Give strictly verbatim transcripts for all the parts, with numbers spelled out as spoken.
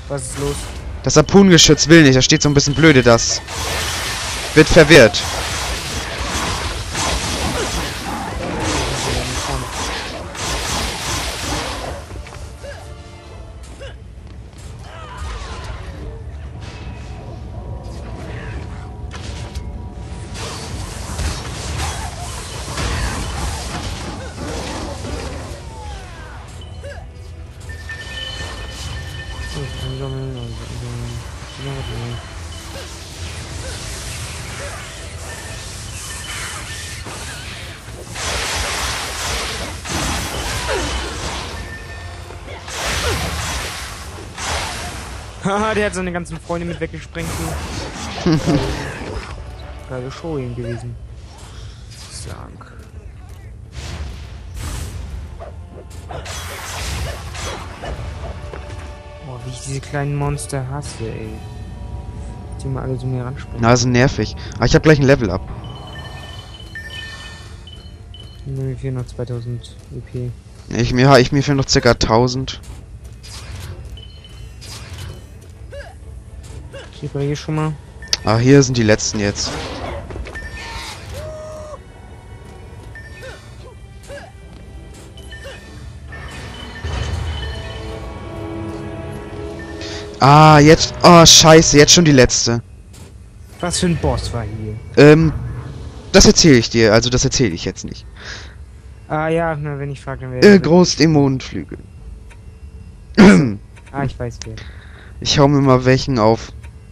Was ist los? Das Harpunengeschütz will nicht, da steht so ein bisschen blöde, das wird verwirrt. Haha, der hat seine ganzen Freunde mit weggesprengt. Geile Show ihm gewesen. Sag. Boah, wie ich diese kleinen Monster hasse, ey. Die mal alle so mir ranspringen. Na, sind nervig. Aber ich habe gleich ein Level up. Mir fehlen noch zweitausend E P. Ich mir, ich mir fehlen noch ca. tausend. Ich hier schon mal. Ah, hier sind die letzten jetzt. Ah, jetzt. Oh, scheiße, jetzt schon die letzte. Was für ein Boss war hier? Ähm, das erzähle ich dir, also das erzähle ich jetzt nicht. Ah ja, na, wenn ich frage, dann wäre Äh, Großdämonenflügel. Ah, ich weiß wer. Ich hau mir mal welchen auf.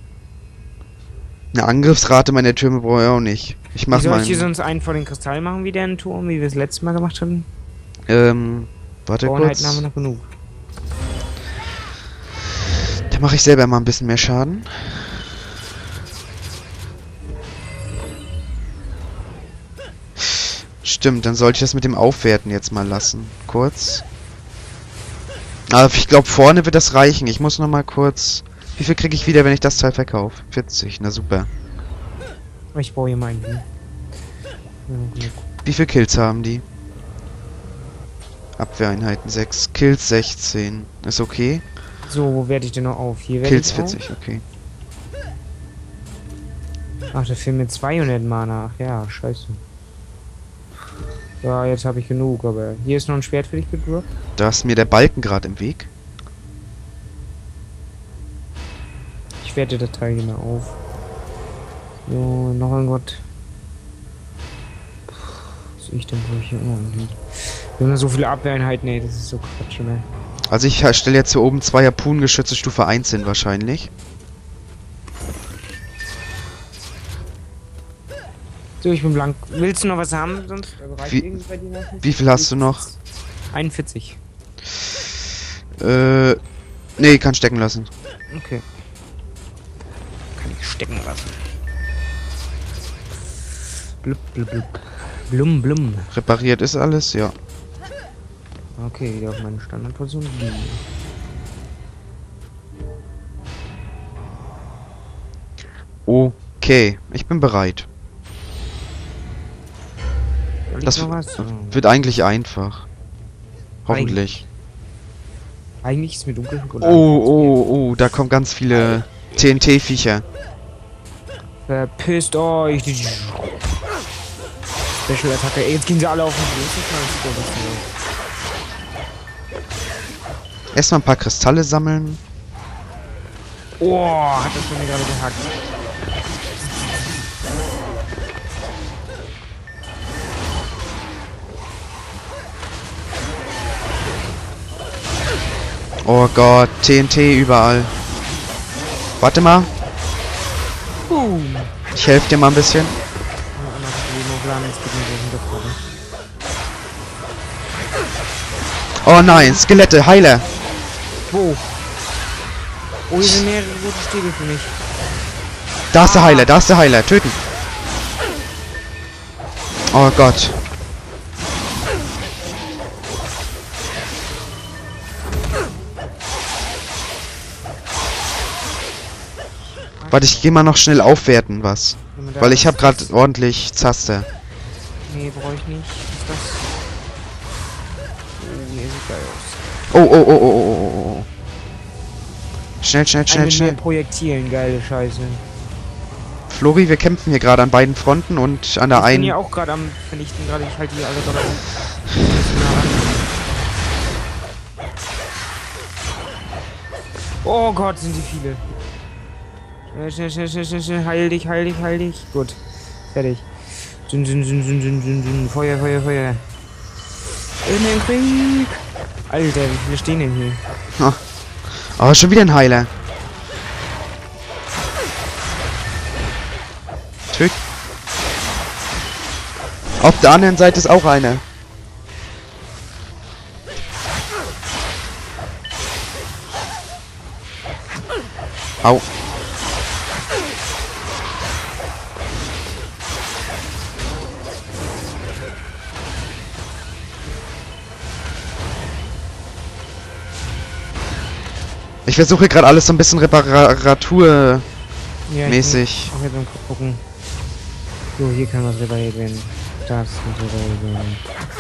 Eine Angriffsrate meiner Türme brauche ich auch nicht. Ich mach wie soll mal. ich hier sonst einen vor den Kristall machen, wie der einen Turm, wie wir es letztes Mal gemacht haben? Ähm, warte kurz. haben wir noch genug. Da mache ich selber mal ein bisschen mehr Schaden. Stimmt, dann sollte ich das mit dem Aufwerten jetzt mal lassen. Kurz. Aber ich glaube, vorne wird das reichen. Ich muss noch mal kurz... Wie viel kriege ich wieder, wenn ich das Teil verkaufe? vierzig, na super. Ich baue hier mal einen. Ja, wie viele Kills haben die? Abwehreinheiten sechs. Kills sechzehn. Ist okay. So, wo werde ich denn noch auf? Hier werde Kills ich vierzig, okay. Ach, da fehlen mir zweihundert Mana. Ach ja, scheiße. Ja, jetzt habe ich genug, aber hier ist noch ein Schwert für dich gedroppt. Da ist mir der Balken gerade im Weg. Ich werte das Teil hier mal auf. So, noch irgendwas. Was soll ich denn wohl hier irgendwie? Wir haben so viele Abwehreinheiten, ey, das ist so Quatsch, ne? Also ich stelle jetzt hier oben zwei Harpunengeschütze Stufe eins hin wahrscheinlich. So, ich bin blank. Willst du noch was haben? Sonst wie, bei dir noch wie viel hast du noch? einundvierzig. Äh, nee, kann stecken lassen. Okay. Kann ich stecken lassen. Blub, blub, blub. Blum, blum. Repariert ist alles, ja. Okay, wieder auf meine Standardposition. Okay, ich bin bereit. Das wird eigentlich einfach. Hoffentlich. Eigentlich ist mir dunkel. Oh, oh, oh, da kommen ganz viele T N T-Viecher. Verpisst euch. Special-Attacke. Jetzt gehen sie alle auf den Boden. Erstmal ein paar Kristalle sammeln. Oh, hat das von mir gerade gehackt. Oh Gott, T N T überall. Warte mal. Boom. Ich helfe dir mal ein bisschen. Oh nein, Skelette, Heiler. Wo? Oh, hier sind mehrere rote Stäbe für mich. Da ist der Heiler, da ist der Heiler. Töten. Oh Gott. Warte, ich gehe mal noch schnell aufwerten, was. Weil ich habe gerade ordentlich Zaster. Nee, brauche ich nicht. Was ist das? Oh, nee, sieht geil aus. Oh, oh, oh, oh, oh, oh, oh. Schnell, schnell, schnell, Mit schnell. mehr Projektilen, geile Scheiße. Flori, wir kämpfen hier gerade an beiden Fronten und an der Ich bin einen... hier auch gerade am vernichten, gerade ich halte die alle dabei. Oh Gott, sind die viele. Schnell, schnell, schnell, schnell, schnell, schnell, heil dich, heil dich, heil dich. Gut, fertig. Dün, dün, dün, dün, dün, dün, dün. Feuer, Feuer, Feuer. In den Krieg. Alter, wie viele stehen denn hier? Oh, oh schon wieder ein Heiler. Tück. Auf der anderen Seite ist auch einer. Au. Ich versuche gerade alles so ein bisschen reparaturmäßig. Ja, ich muss auch jetzt mal gucken. So, hier kann was repariert werden. Das muss repariert werden.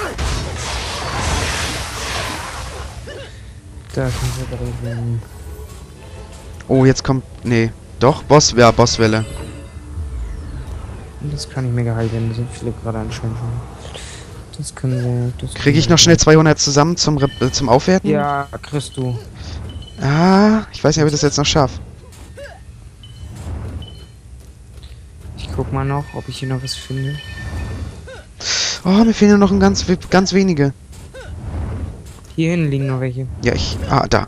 Das muss repariert werden. Oh, jetzt kommt... Nee. Doch, Boss... Ja, Bosswelle. Das kann nicht mehr geheilt werden. Da sind viele gerade anscheinend schon. Das können wir... Kriege ich noch schnell zweihundert zusammen zum, Rep äh, zum Aufwerten? Ja, kriegst du. Ah, ich weiß nicht, ob ich das jetzt noch schaffe. Ich guck mal noch, ob ich hier noch was finde. Oh, mir fehlen nur noch ein ganz, ganz wenige. Hier hinten liegen noch welche. Ja, ich... Ah, da.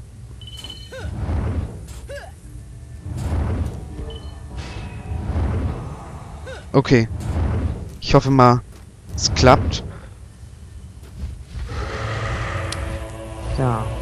Okay. Ich hoffe mal, es klappt. Ja.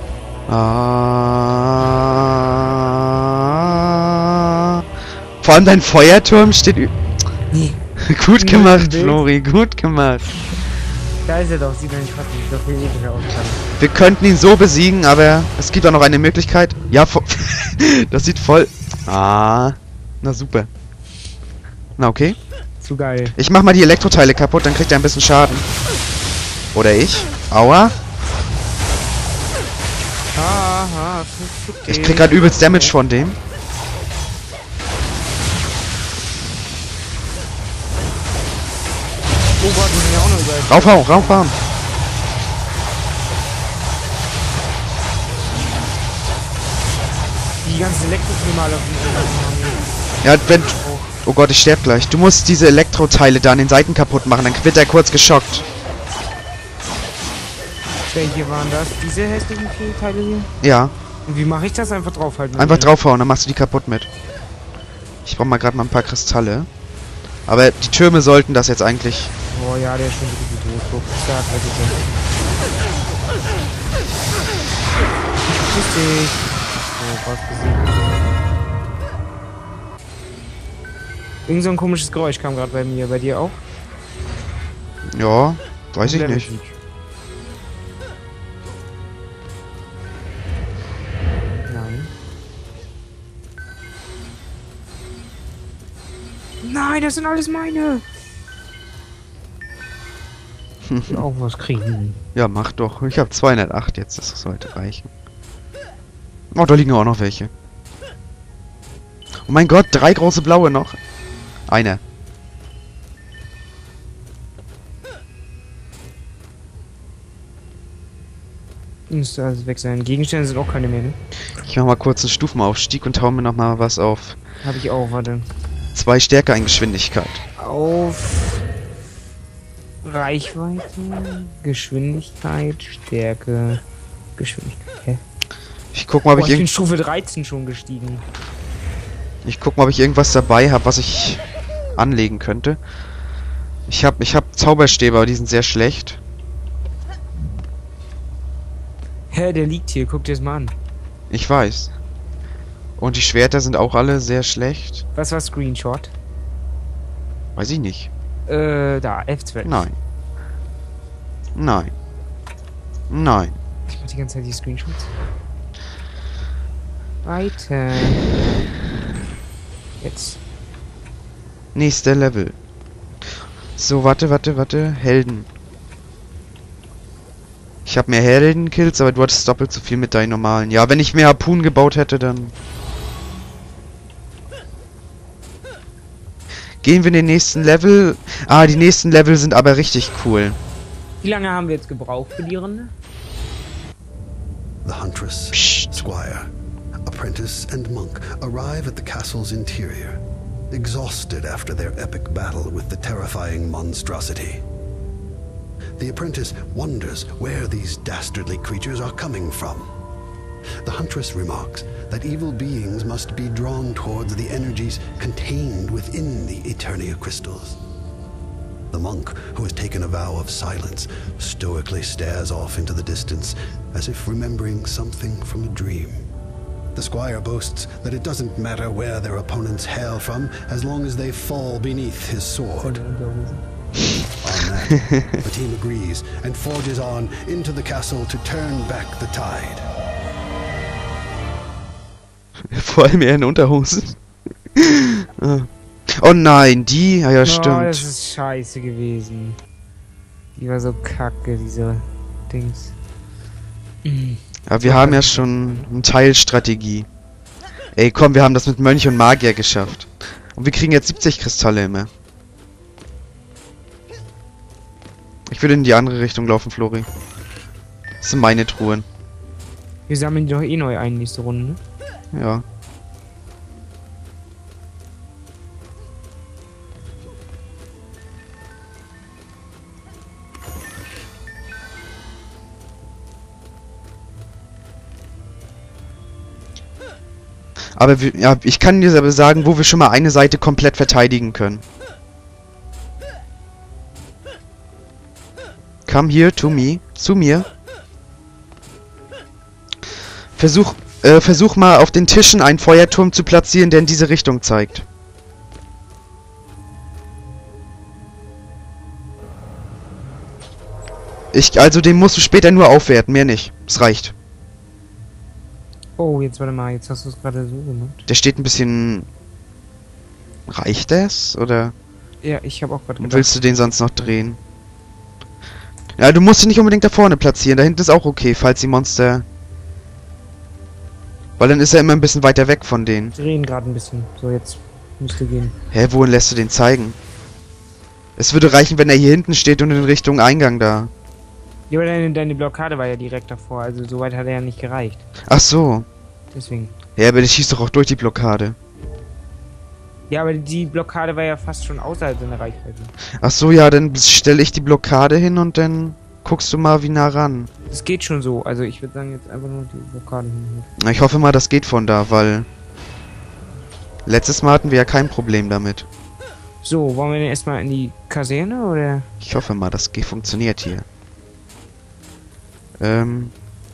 Ah. Vor allem dein Feuerturm steht... ü- Nee. Gut gemacht, Bild. Flori, gut gemacht. Da ist er doch, sieht man nicht fast nicht so viel epischer aus. Wir könnten ihn so besiegen, aber es gibt auch noch eine Möglichkeit. Ja, vo- das sieht voll... Ah, na super. Na okay. Zu geil. Ich mach mal die Elektroteile kaputt, dann kriegt er ein bisschen Schaden. Oder ich. Aua. Aha, Ich krieg grad übelst Damage von dem. Oh Gott, wir sind ja auch noch über. Raufhauen, raufhauen. Die ganzen Elektrofilme alle auf dem Ja, wenn... Oh Gott, ich sterb gleich. Du musst diese Elektroteile da an den Seiten kaputt machen, dann wird er kurz geschockt. Welche waren das? Diese hässlichen vier Teile hier? Ja, Und wie mache ich das? Einfach draufhalten? einfach draufhauen, dann machst du die kaputt mit. Ich brauch mal gerade mal ein paar Kristalle. Aber die Türme sollten das jetzt eigentlich... Boah, ja, der ist schon wirklich tot. Guck, stark, was ist das? Grüß dich. So, fast besiegt. Irgend so ein komisches Geräusch kam gerade bei mir. Bei dir auch? Ja, weiß ich Level nicht. Sieg. Nein. Nein, das sind alles meine. Ich will auch was kriegen. Ja, mach doch. Ich habe zweihundertacht jetzt, das sollte reichen. Oh, da liegen auch noch welche. Oh mein Gott, drei große blaue noch. Eine. Müsste alles weg sein. Gegenstände sind auch keine mehr, ne? Ich mach mal kurz einen Stufenaufstieg und hau mir noch mal was auf. Habe ich auch, warte. Zwei Stärke in Geschwindigkeit. Auf Reichweite, Geschwindigkeit, Stärke, Geschwindigkeit. Hä? Ich guck mal, ob Boah, ich, ich bin irgend Stufe dreizehn schon gestiegen. ich guck mal, ob ich irgendwas dabei habe, was ich anlegen könnte. Ich hab, ich hab Zauberstäbe, aber die sind sehr schlecht. Hä, der liegt hier, guck dir das mal an. Ich weiß. Und die Schwerter sind auch alle sehr schlecht. Was war Screenshot? Weiß ich nicht. Äh, da, F zwölf. Nein. Nein. Nein. Ich mach die ganze Zeit die Screenshots. Weiter. Jetzt. Nächster Level. So, warte, warte, warte. Helden. Ich habe mehr Heldenkills, aber du hattest doppelt so viel mit deinen normalen. Ja, wenn ich mehr Harpunen gebaut hätte, dann... Gehen wir in den nächsten Level. Ah, die nächsten Level sind aber richtig cool. Wie lange haben wir jetzt gebraucht für die Runde? The huntress, Psst. squire, apprentice, and monk arrive at the castle's interior, exhausted after their epic battle with the terrifying monstrosity. The apprentice wonders where these dastardly creatures are coming from. The huntress remarks that evil beings must be drawn towards the energies contained within the Eternia crystals. The monk, who has taken a vow of silence, stoically stares off into the distance, as if remembering something from a dream. The squire boasts that it doesn't matter where their opponents hail from, as long as they fall beneath his sword. On that, the team agrees and forges on into the castle to turn back the tide. Vor allem eher in Unterhosen. Oh nein, die? Ja, ja, stimmt. Oh, das ist scheiße gewesen. Die war so kacke, diese Dings. Aber wir haben ja schon eine Teilstrategie. Ey, komm, wir haben das mit Mönch und Magier geschafft. Und wir kriegen jetzt siebzig Kristalle immer. Ich würde in die andere Richtung laufen, Flori. Das sind meine Truhen. Wir sammeln die doch eh neu ein, nächste Runde, ne? Ja. Aber wir, ja, ich kann dir aber sagen, wo wir schon mal eine Seite komplett verteidigen können. Come here to me. Zu mir. Versuch, äh, versuch mal auf den Tischen einen Feuerturm zu platzieren, der in diese Richtung zeigt. Ich, also den musst du später nur aufwerten, mehr nicht. Es reicht. Oh, jetzt warte mal, jetzt hast du es gerade so gemacht. Der steht ein bisschen... Reicht das? Oder Ja, ich habe auch gerade gedacht. willst du den sonst noch drehen? Ja, du musst ihn nicht unbedingt da vorne platzieren. Da hinten ist auch okay, falls die Monster... Weil dann ist er immer ein bisschen weiter weg von denen. Drehen gerade ein bisschen. So, jetzt müsste gehen. Hä, wohin lässt du den zeigen? Es würde reichen, wenn er hier hinten steht und in Richtung Eingang da. Ja, aber deine, deine Blockade war ja direkt davor, also so weit hat er ja nicht gereicht. Ach so. Deswegen. Ja, aber der schießt doch auch durch die Blockade. Ja, aber die Blockade war ja fast schon außerhalb seiner Reichweite. Ach so, ja, dann stelle ich die Blockade hin und dann guckst du mal, wie nah ran. Das geht schon so, also ich würde sagen jetzt einfach nur die Blockade hin. Na, ich hoffe mal, das geht von da, weil... Letztes Mal hatten wir ja kein Problem damit. So, wollen wir denn erstmal in die Kaserne, oder? Ich hoffe mal, das ge- funktioniert hier. Ähm...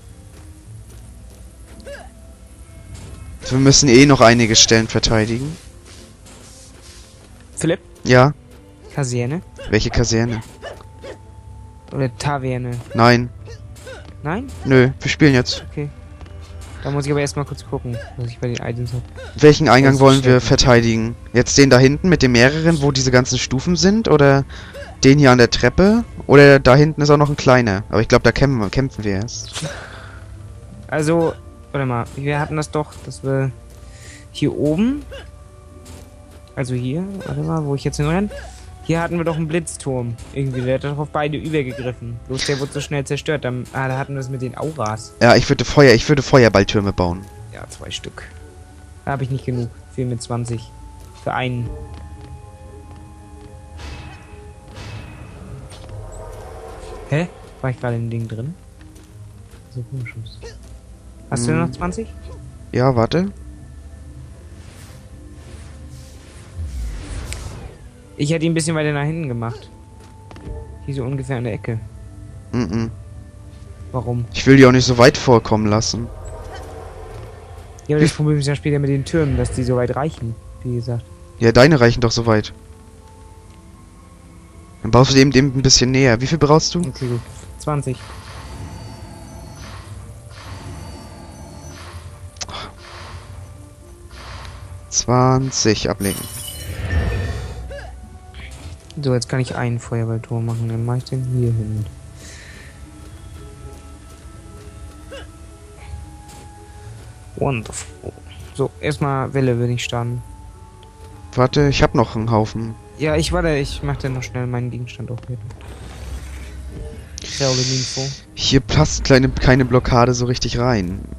Wir müssen eh noch einige Stellen verteidigen. Philipp? Ja? Kaserne? Welche Kaserne? Oder Taverne? Nein. Nein? Nö, wir spielen jetzt. Okay. Da muss ich aber erstmal kurz gucken, was ich bei den Items habe. Welchen Eingang Das wollen wir steht. verteidigen? Jetzt den da hinten mit den mehreren, wo diese ganzen Stufen sind? Oder den hier an der Treppe? Oder da hinten ist auch noch ein kleiner. Aber ich glaube, da kämpfen wir, kämpfen wir erst. Also, warte mal, wir hatten das doch, dass wir hier oben, also hier, warte mal, wo ich jetzt hinrenne, hier hatten wir doch einen Blitzturm. Irgendwie, der hat doch auf beide übergegriffen. Bloß der wurde so schnell zerstört. Dann, ah, da hatten wir es mit den Auras. Ja, ich würde Feuer, ich würde Feuerballtürme bauen. Ja, zwei Stück. Da habe ich nicht genug. Fehlen mir zwanzig. Für einen. Hä? War ich gerade im Ding drin? So komisch aus. Hast du Hm. noch zwanzig? Ja, warte. Ich hätte ihn ein bisschen weiter nach hinten gemacht. Hier so ungefähr an der Ecke. Mhm. Warum? Ich will die auch nicht so weit vorkommen lassen. Ja, aber das Problem ist ja später mit den Türmen, dass die so weit reichen, wie gesagt. Ja, deine reichen doch so weit. Dann baust du dem dem ein bisschen näher. Wie viel brauchst du? Okay, gut. zwanzig. zwanzig ablegen. So, jetzt kann ich einen Feuerballturm machen. Dann mache ich den hier hin. Wonderful. So, erstmal Welle würde ich starten. Warte, ich hab noch einen Haufen. Ja, ich warte, ich mach dann noch schnell meinen Gegenstand auch wieder. Tell them Info. Hier passt kleine, keine Blockade so richtig rein.